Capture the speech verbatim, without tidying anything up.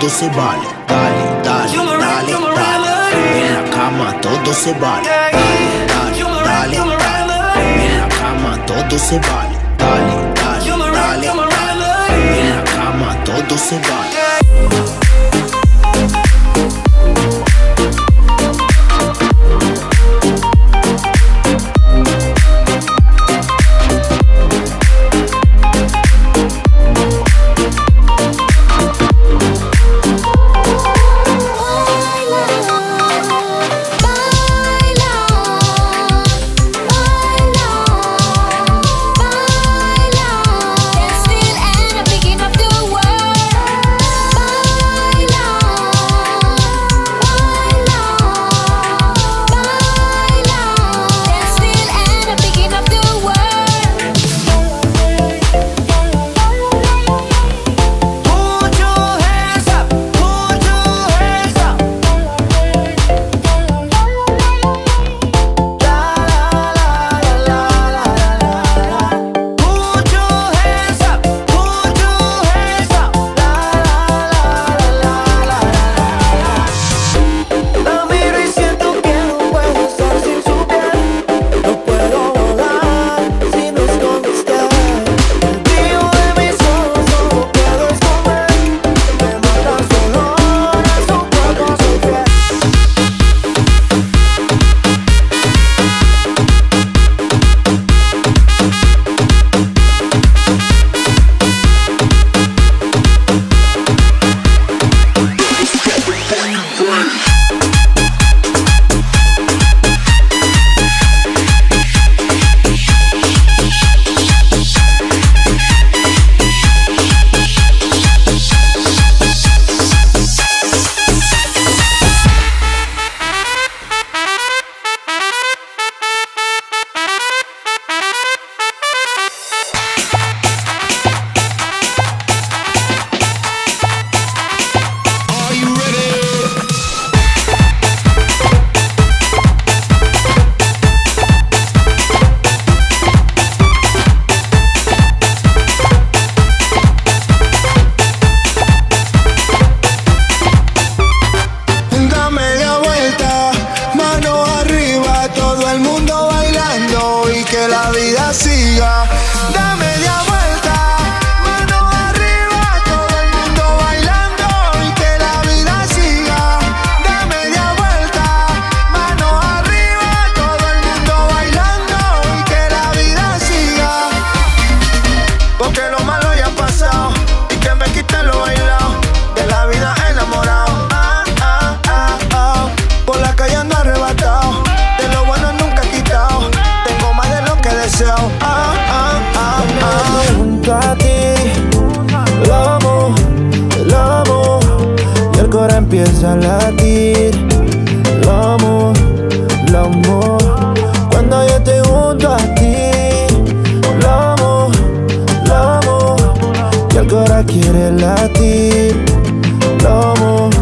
todo se vale. Dale, dale, dale, dale. En la cama todo se vale. Dale, dale, dale, dale. En la cama todo se vale. Dale, dale, dale, dale. En la cama todo se vale. La vida siga, da media vuelta, mano arriba, todo el mundo bailando y que la vida siga, da media vuelta, mano arriba, todo el mundo bailando y que la vida siga, porque lo malo ya ha pasado y que me quiten lo bailado, de la vida enamorado, ah, ah, ah, ah, por la calle ando arrebatado, de lo bueno nunca he quitado. Deseo, ah, ah, ah, ah. Junto a ti, lo amo, lo amo, y el corazón empieza a latir. Lo amo, lo amo, cuando yo estoy junto a ti. Lo amo, lo amo, y el corazón quiere latir. Lo amo.